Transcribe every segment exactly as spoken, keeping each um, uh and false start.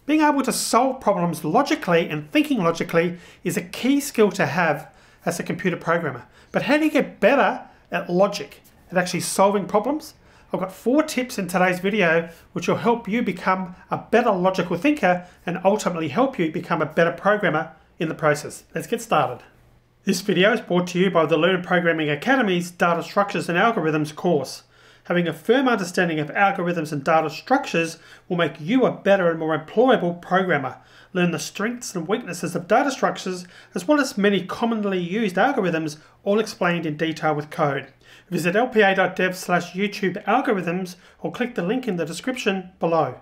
Being able to solve problems logically and thinking logically is a key skill to have as a computer programmer. But how do you get better at logic, at actually solving problems? I've got four tips in today's video which will help you become a better logical thinker and ultimately help you become a better programmer in the process. Let's get started. This video is brought to you by the Learn Programming Academy's Data Structures and Algorithms course. Having a firm understanding of algorithms and data structures will make you a better and more employable programmer. Learn the strengths and weaknesses of data structures as well as many commonly used algorithms, all explained in detail with code. Visit lpa.dev slash YouTube algorithms or click the link in the description below.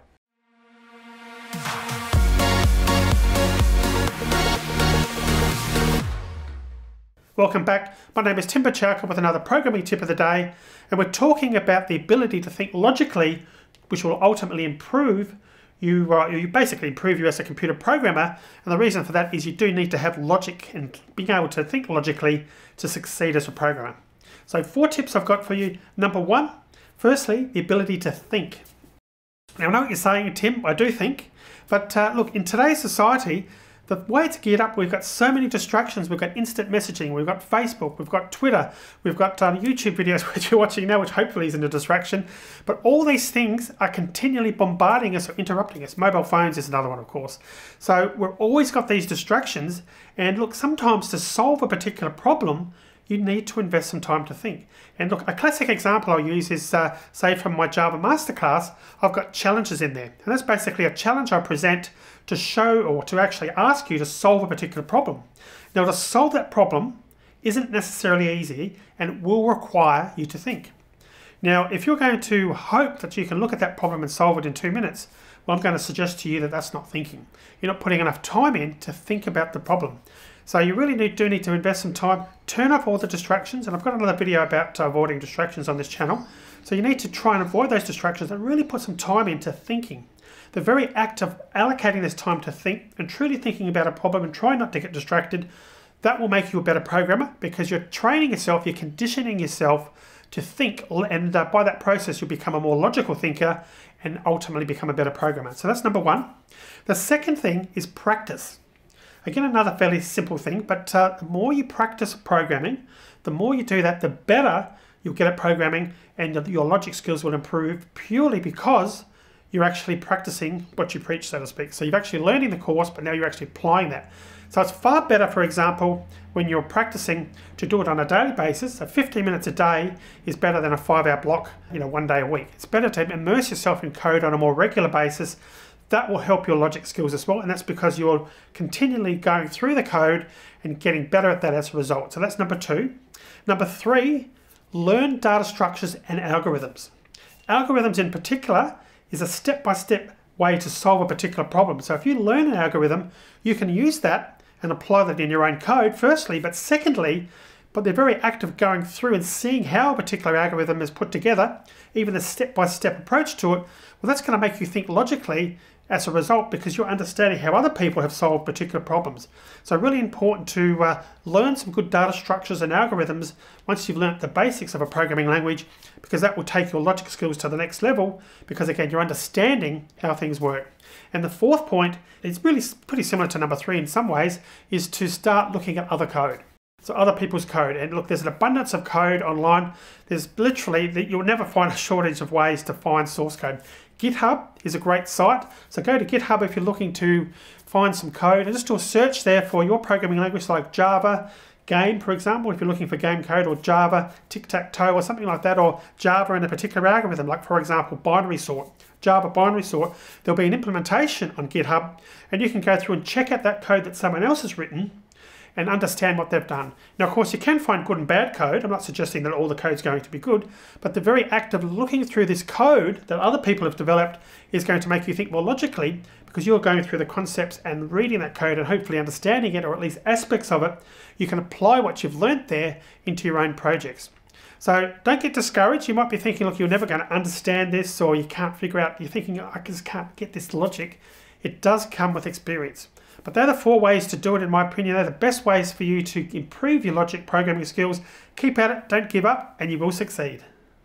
Welcome back. My name is Tim Buchalka with another programming tip of the day, and we're talking about the ability to think logically, which will ultimately improve you, uh, you basically improve you as a computer programmer. And the reason for that is you do need to have logic and being able to think logically to succeed as a programmer. So four tips I've got for you. Number one, firstly, the ability to think. Now I know what you're saying, Tim, I do think, but uh, look, in today's society, the way to get up, we've got so many distractions. We've got instant messaging, we've got Facebook, we've got Twitter, we've got um, YouTube videos which you're watching now, which hopefully isn't a distraction. But all these things are continually bombarding us or interrupting us. Mobile phones is another one, of course. So we've always got these distractions. And look, sometimes to solve a particular problem, you need to invest some time to think. And look, a classic example I'll use is, uh, say from my Java Masterclass, I've got challenges in there. And that's basically a challenge I present to show or to actually ask you to solve a particular problem. Now, to solve that problem isn't necessarily easy and it will require you to think. Now, if you're going to hope that you can look at that problem and solve it in two minutes, well, I'm going to suggest to you that that's not thinking. You're not putting enough time in to think about the problem. So you really need, do need to invest some time, turn off all the distractions, and I've got another video about uh, avoiding distractions on this channel. So you need to try and avoid those distractions and really put some time into thinking. The very act of allocating this time to think and truly thinking about a problem and trying not to get distracted, that will make you a better programmer because you're training yourself, you're conditioning yourself to think, and uh, by that process you'll become a more logical thinker and ultimately become a better programmer. So that's number one. The second thing is practice. Again, another fairly simple thing, but uh, the more you practice programming, the more you do that, the better you'll get at programming and your logic skills will improve purely because you're actually practicing what you preach, so to speak. So you're actually learning the course, but now you're actually applying that. So it's far better, for example, when you're practicing to do it on a daily basis. So fifteen minutes a day is better than a five hour block, you know, one day a week. It's better to immerse yourself in code on a more regular basis. That will help your logic skills as well, and that's because you're continually going through the code and getting better at that as a result. So that's number two. Number three, learn data structures and algorithms. Algorithms in particular is a step-by-step way to solve a particular problem. So if you learn an algorithm, you can use that and apply that in your own code, firstly, but secondly, but the very act of going through and seeing how a particular algorithm is put together, even the step-by-step approach to it, well, that's going to make you think logically as a result because you're understanding how other people have solved particular problems. So really important to uh, learn some good data structures and algorithms once you've learnt the basics of a programming language, because that will take your logic skills to the next level because again, you're understanding how things work. And the fourth point is really pretty similar to number three in some ways, is to start looking at other code. So other people's code. And look, there's an abundance of code online. There's literally, you'll never find a shortage of ways to find source code. GitHub is a great site. So go to GitHub if you're looking to find some code and just do a search there for your programming language like Java, Game, for example, if you're looking for game code, or Java, tic-tac-toe or something like that, or Java in a particular algorithm, like for example, binary sort. Java binary sort, there'll be an implementation on GitHub and you can go through and check out that code that someone else has written and understand what they've done. Now, of course, you can find good and bad code. I'm not suggesting that all the code's going to be good, but the very act of looking through this code that other people have developed is going to make you think more logically because you're going through the concepts and reading that code and hopefully understanding it, or at least aspects of it. You can apply what you've learnt there into your own projects. So don't get discouraged. You might be thinking, look, you're never going to understand this, or you can't figure out, you're thinking, I just can't get this logic. It does come with experience. But they're the four ways to do it, in my opinion. They're the best ways for you to improve your logic programming skills. Keep at it, don't give up, and you will succeed.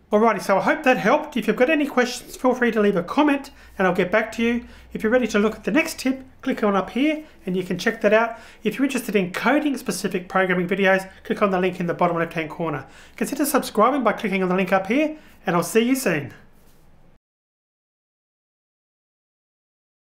Alrighty, so I hope that helped. If you've got any questions, feel free to leave a comment and I'll get back to you. If you're ready to look at the next tip, click on up here and you can check that out. If you're interested in coding specific programming videos, click on the link in the bottom left hand corner. Consider subscribing by clicking on the link up here, and I'll see you soon.